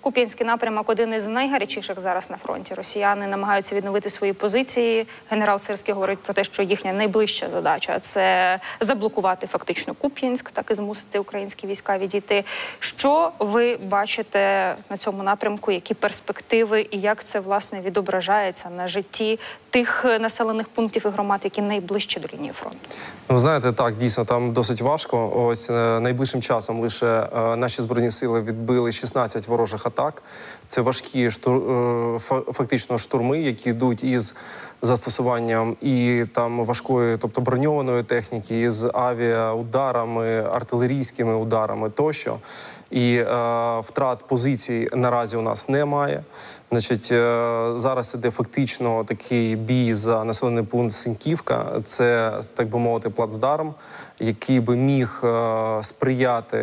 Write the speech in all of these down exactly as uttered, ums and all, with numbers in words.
Куп'янський напрямок – один із найгарячіших зараз на фронті. Росіяни намагаються відновити свої позиції. Генерал Сирський говорить про те, що їхня найближча задача – це заблокувати фактично Куп'янськ, так і змусити українські війська відійти. Що ви бачите на цьому напрямку, які перспективи і як це, власне, відображається на житті тих населених пунктів і громад, які найближче до лінії фронту? Ви знаєте, так, дійсно, там досить важко. Ось найближчим часом лише е, наші Збройні сили відбили шістнадцять ворожих атак. Це важкі штур, е, фактично штурми, які йдуть із застосуванням і там важкої, тобто броньованої техніки, із авіаударами, артилерійськими ударами тощо. І е, втрат позицій наразі у нас немає. Значить, е, зараз іде фактично такий бій за населений пункт Синьківка. Це, так би мовити, плацдарм, який би міг е, сприяти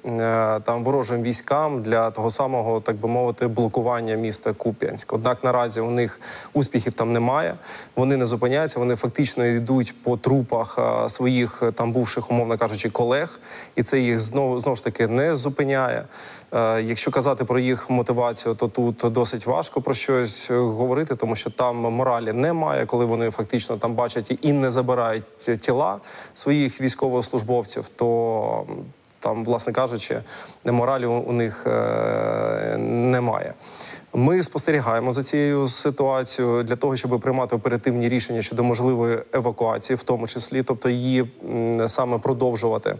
е, там ворожим військам для того самого, так би мовити, блокування міста Куп'янськ. Однак наразі у них успіхів там немає. Вони не зупиняються, вони фактично йдуть по трупах е, своїх там бувших, умовно кажучи, колег. І це їх знову, знову ж таки не зупиняє. Е, якщо казати про їх мотивацію, то тут досить важко про щось говорити, тому що там моралі немає, коли вони фактично там бачать і не забирають тіла своїх військовослужбовців, то там, власне кажучи, моралі у них е, немає. Ми спостерігаємо за цією ситуацією для того, щоб приймати оперативні рішення щодо можливої евакуації, в тому числі, тобто її м, саме продовжувати.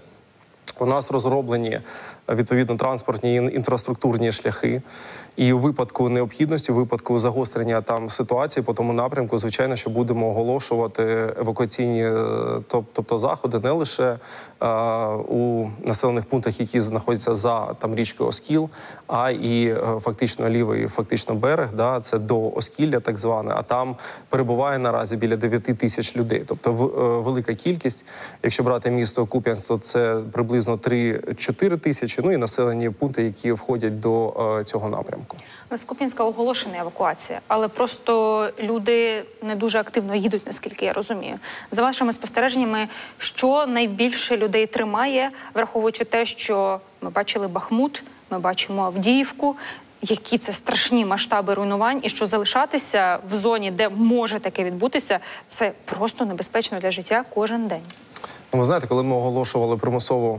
У нас розроблені, відповідно, транспортні і інфраструктурні шляхи. І у випадку необхідності, у випадку загострення там ситуації по тому напрямку, звичайно, що будемо оголошувати евакуаційні, тобто заходи не лише а, у населених пунктах, які знаходяться за там річкою Оскіл, а і фактично лівий, фактично берег, да, це до Оскілля так зване, а там перебуває наразі біля дев'яти тисяч людей. Тобто в, велика кількість. Якщо брати місто Куп'янськ, то це приблизно три-чотири тисячі, ну і населені пункти, які входять до е, цього напрямку. З Куп'янська оголошена евакуація, але просто люди не дуже активно їдуть, наскільки я розумію. За вашими спостереженнями, що найбільше людей тримає, враховуючи те, що ми бачили Бахмут, ми бачимо Авдіївку, які це страшні масштаби руйнувань, і що залишатися в зоні, де може таке відбутися, це просто небезпечно для життя кожен день. Ви знаєте, коли ми оголошували примусову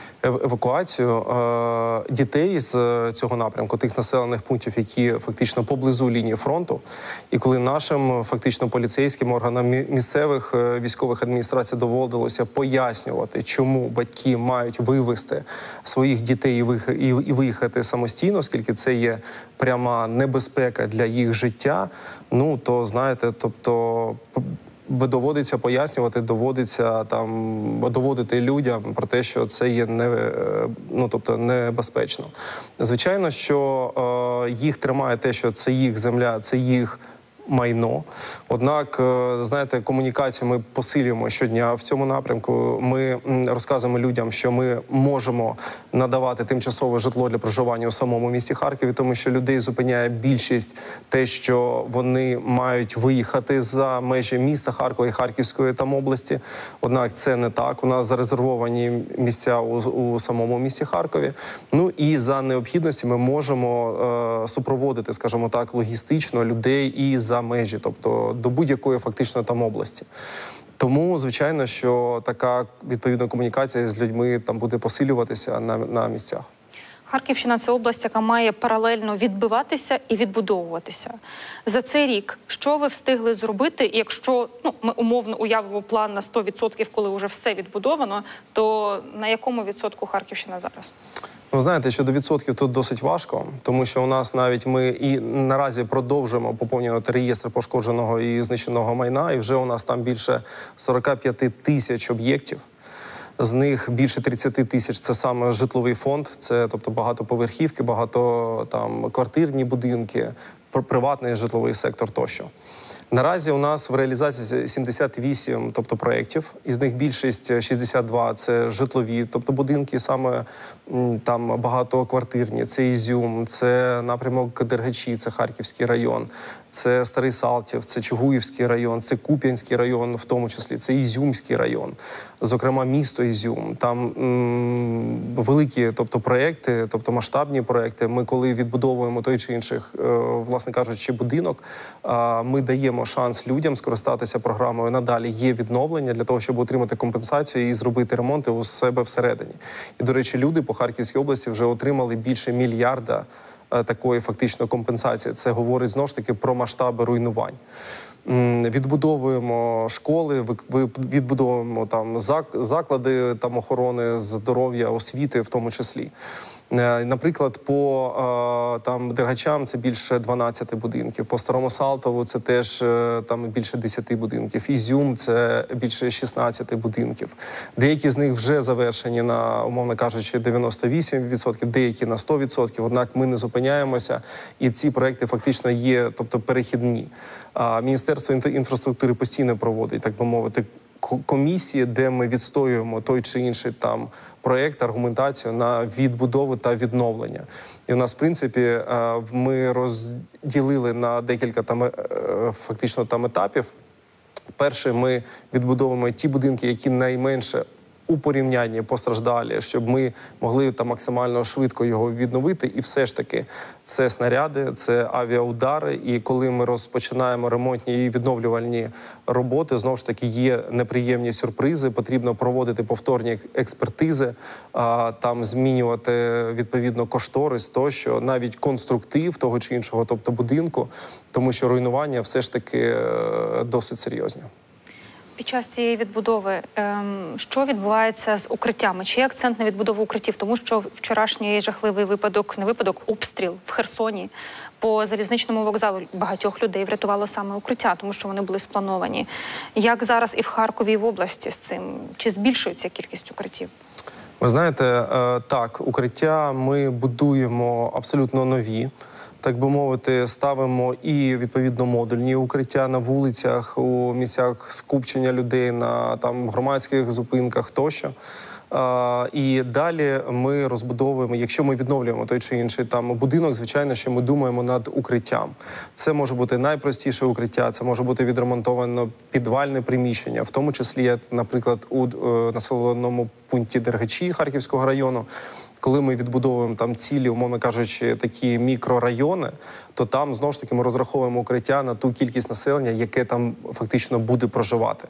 евакуацію е, дітей з цього напрямку, тих населених пунктів, які фактично поблизу лінії фронту, і коли нашим фактично поліцейським органам місцевих військових адміністрацій доводилося пояснювати, чому батьки мають вивезти своїх дітей і виїхати самостійно, оскільки це є пряма небезпека для їх життя, ну, то, знаєте, тобто доводиться пояснювати, доводиться там доводити людям про те, що це є не, ну, тобто небезпечно. Звичайно, що е, їх тримає те, що це їх земля, це їх майно. Однак, знаєте, комунікацію ми посилюємо щодня в цьому напрямку. Ми розказуємо людям, що ми можемо надавати тимчасове житло для проживання у самому місті Харкові, тому що людей зупиняє більшість те, що вони мають виїхати за межі міста Харкова і Харківської там області. Однак це не так. У нас зарезервовані місця у, у самому місті Харкові. Ну і за необхідності ми можемо е, супроводити, скажімо так, логістично людей і за межі, тобто до будь-якої фактично там області. Тому, звичайно, що така відповідна комунікація з людьми там буде посилюватися на, на місцях. Харківщина – це область, яка має паралельно відбиватися і відбудовуватися. За цей рік що ви встигли зробити? І якщо ну, ми умовно уявимо план на сто відсотків, коли вже все відбудовано, то на якому відсотку Харківщина зараз? Ви знаєте, що до відсотків тут досить важко, тому що у нас навіть ми і наразі продовжуємо поповнювати реєстр пошкодженого і знищеного майна, і вже у нас там більше сорока п'яти тисяч об'єктів. З них більше тридцяти тисяч – це саме житловий фонд, це тобто багатоповерхівки, багато там квартирні будинки, приватний житловий сектор тощо. Наразі у нас в реалізації сімдесят вісім, тобто, проєктів, із них більшість шістдесят два – це житлові, тобто будинки, саме там багатоквартирні, це Ізюм, це напрямок Дергачі, це Харківський район. це Старий Салтів, це Чугуївський район, це Куп'янський район, в тому числі, це Ізюмський район, зокрема місто Ізюм. Там м, великі, тобто, проекти, тобто масштабні проекти. Ми коли відбудовуємо той чи інший, е, власне кажучи, будинок, е, ми даємо шанс людям скористатися програмою «Надалі є відновлення» для того, щоб отримати компенсацію і зробити ремонти у себе всередині. І, до речі, люди по Харківській області вже отримали більше мільярда такої фактично компенсації. Це говорить знову ж таки про масштаби руйнувань. Відбудовуємо школи, відбудовуємо там заклади там охорони здоров'я, освіти в тому числі. Наприклад, по там Дергачам це більше дванадцяти будинків, по Старому Салтову це теж там більше десяти будинків, Ізюм це більше шістнадцяти будинків. Деякі з них вже завершені на, умовно кажучи, дев'яносто вісім відсотків, деякі на сто відсотків, однак ми не зупиняємося, і ці проекти фактично є, тобто, перехідні. Міністерство інфраструктури постійно проводить, так би мовити, комісії, де ми відстоюємо той чи інший там проєкт, аргументацію на відбудову та відновлення. І у нас, в принципі, ми розділили на декілька там фактично там етапів. Перше, ми відбудовуємо ті будинки, які найменше у порівнянні постраждалі, щоб ми могли там максимально швидко його відновити. І все ж таки це снаряди, це авіаудари. І коли ми розпочинаємо ремонтні і відновлювальні роботи, знову ж таки є неприємні сюрпризи. Потрібно проводити повторні експертизи, а, там змінювати відповідно кошторис, тощо, навіть конструктив того чи іншого, тобто будинку, тому що руйнування все ж таки досить серйозні. Під час цієї відбудови, що відбувається з укриттями? Чи є акцент на відбудову укриттів? Тому що вчорашній жахливий випадок, не випадок, обстріл в Херсоні по залізничному вокзалу багатьох людей врятувало саме укриття, тому що вони були сплановані. Як зараз і в Харкові, і в області з цим? Чи збільшується кількість укриттів? Ви знаєте, так, укриття ми будуємо абсолютно нові. Так би мовити, ставимо і, відповідно, модульні укриття на вулицях, у місцях скупчення людей, на там громадських зупинках тощо. А, і далі ми розбудовуємо, якщо ми відновлюємо той чи інший там будинок, звичайно, що ми думаємо над укриттям. Це може бути найпростіше укриття, це може бути відремонтовано підвальне приміщення, в тому числі, наприклад, у е, населеному пункті Дергачі Харківського району. Коли ми відбудовуємо там цілі, умовно кажучи, такі мікрорайони, то там, знову ж таки, ми розраховуємо укриття на ту кількість населення, яке там фактично буде проживати.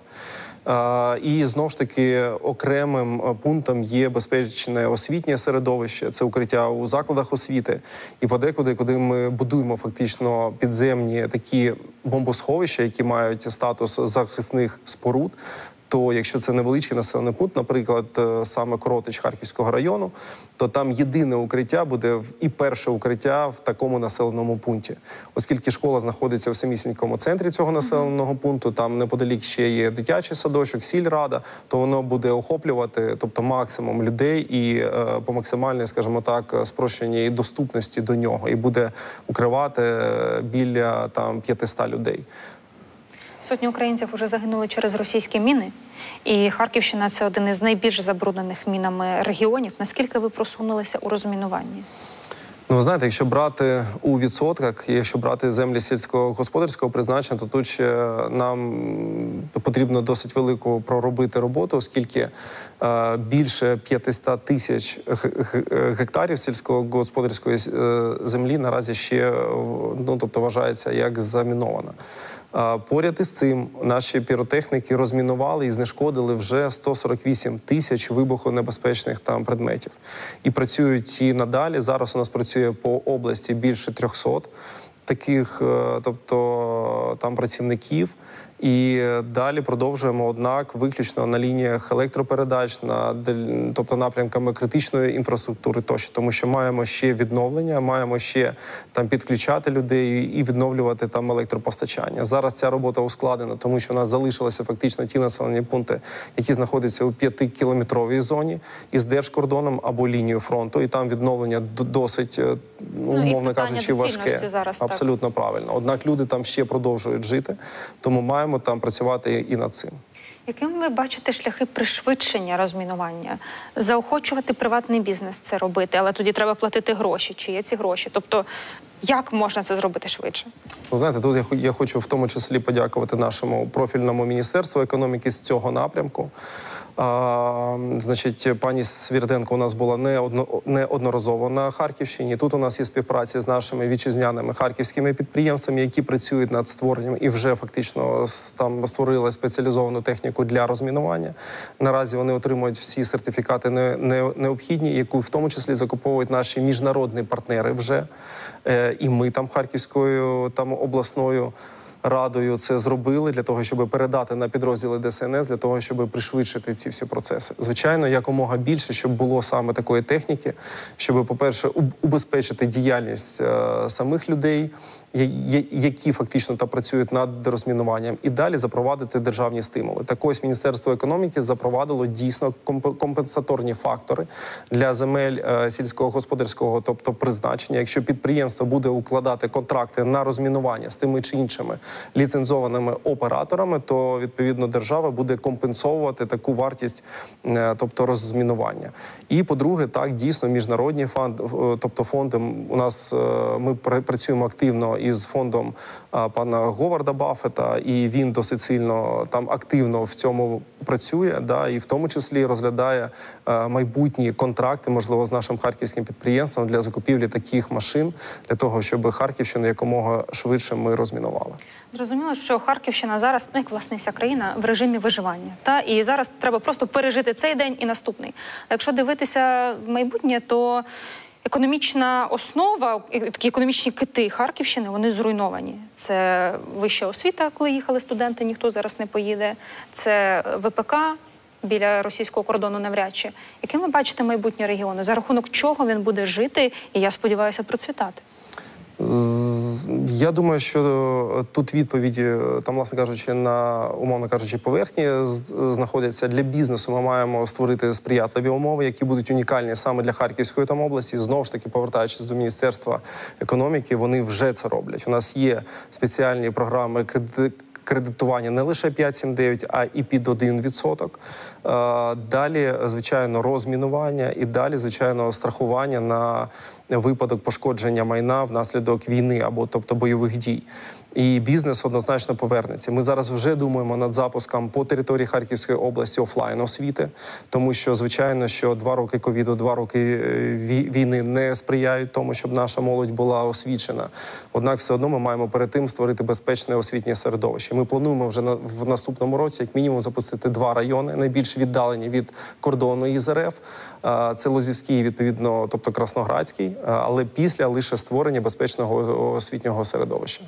А, і, знову ж таки, окремим пунктом є безпечне освітнє середовище, це укриття у закладах освіти. І подекуди, куди ми будуємо фактично підземні такі бомбосховища, які мають статус захисних споруд, то якщо це невеличкий населений пункт, наприклад, саме Коротич Харківського району, то там єдине укриття буде і перше укриття в такому населеному пункті. Оскільки школа знаходиться в самісінькому центрі цього населеного пункту, там неподалік ще є дитячий садочок, сільрада, то воно буде охоплювати, тобто, максимум людей і е, по максимальній, скажімо так, спрощеній доступності до нього. І буде укривати біля там п'ятисот людей. Сотні українців вже загинули через російські міни, і Харківщина – це один із найбільш забруднених мінами регіонів. Наскільки ви просунулися у розмінуванні? Ну, ви знаєте, якщо брати у відсотках, якщо брати землі сільськогосподарського призначення, то тут ще нам потрібно досить велику проробити роботу, оскільки е, більше п'ятисот тисяч гектарів сільськогосподарської землі наразі ще, ну, тобто, вважається як замінована. Поряд із цим наші піротехніки розмінували і знешкодили вже сто сорок вісім тисяч вибухонебезпечних там предметів. І працюють і надалі. Зараз у нас працює по області більше трьохсот таких, тобто, там працівників. І далі продовжуємо, однак, виключно на лініях електропередач, на, тобто напрямками критичної інфраструктури тощо, тому що маємо ще відновлення, маємо ще там підключати людей і відновлювати там електропостачання. Зараз ця робота ускладнена, тому що у нас залишилися фактично ті населені пункти, які знаходяться у п'ятикілометровій зоні із держкордоном або лінією фронту, і там відновлення досить, ну, умовно кажучи, важке. Зараз, абсолютно так. правильно. Однак люди там ще продовжують жити, тому маємо там працювати і над цим. Яким ви бачите шляхи пришвидшення розмінування? Заохочувати приватний бізнес це робити, але тоді треба платити гроші. Чи є ці гроші? Тобто Як можна це зробити швидше? Ви знаєте, тут я, я хочу в тому числі подякувати нашому профільному міністерству економіки з цього напрямку. А, значить, пані Свірденко у нас була неодно, неодноразово на Харківщині. Тут у нас є співпраця з нашими вітчизняними харківськими підприємствами, які працюють над створенням і вже фактично там створили спеціалізовану техніку для розмінування. Наразі вони отримують всі сертифікати не, не, необхідні, яку в тому числі закуповують наші міжнародні партнери вже. Е, і ми там Харківською, там обласною радою це зробили для того, щоб передати на підрозділи Де Се Ен Ес, для того, щоб пришвидшити ці всі процеси. Звичайно, якомога більше, щоб було саме такої техніки, щоб, по-перше, убезпечити діяльність е, самих людей, які фактично та працюють над розмінуванням, і далі запровадити державні стимули. Так ось Міністерство економіки запровадило дійсно компенсаторні фактори для земель е, сільськогосподарського, тобто призначення. Якщо підприємство буде укладати контракти на розмінування з тими чи іншими ліцензованими операторами, то відповідно держава буде компенсовувати таку вартість, е, тобто розмінування. І по-друге, так дійсно міжнародні фонди, тобто фонди у нас е, ми працюємо активно із фондом а, пана Говарда Баффета, і він досить сильно там активно в цьому працює, да, і в тому числі розглядає а, майбутні контракти, можливо, з нашим харківським підприємством для закупівлі таких машин, для того, щоб Харківщину якомога швидше ми розмінували. Зрозуміло, що Харківщина зараз, ну, як власне вся країна, в режимі виживання. Та? І зараз треба просто пережити цей день і наступний. А якщо дивитися в майбутнє, то економічна основа, такі економічні кити Харківщини, вони зруйновані. Це вища освіта, коли їхали студенти, ніхто зараз не поїде. Це Ве Пе Ка біля російського кордону навряд чи. Яким ви бачите майбутнє регіону? За рахунок чого він буде жити і, я сподіваюся, процвітати? Я думаю, що тут відповіді, там, власне кажучи, на, умовно кажучи, поверхні знаходяться. Для бізнесу ми маємо створити сприятливі умови, які будуть унікальні саме для Харківської там області. Знову ж таки, повертаючись до Міністерства економіки, вони вже це роблять. У нас є спеціальні програми кредит, кредитування не лише п'ять сім дев'ять, а і під один відсоток. Далі, звичайно, розмінування і далі, звичайно, страхування на випадок пошкодження майна внаслідок війни або, тобто, бойових дій. І бізнес однозначно повернеться. Ми зараз вже думаємо над запуском по території Харківської області офлайн освіти, тому що, звичайно, що два роки ковіду, два роки війни не сприяють тому, щоб наша молодь була освічена. Однак все одно ми маємо перед тим створити безпечне освітнє середовище. Ми плануємо вже на, в наступному році, як мінімум, запустити два райони, найбільш віддалені від кордону із Ер Еф. Це Лозівський, відповідно, тобто Красноградський, але після лише створення безпечного освітнього середовища.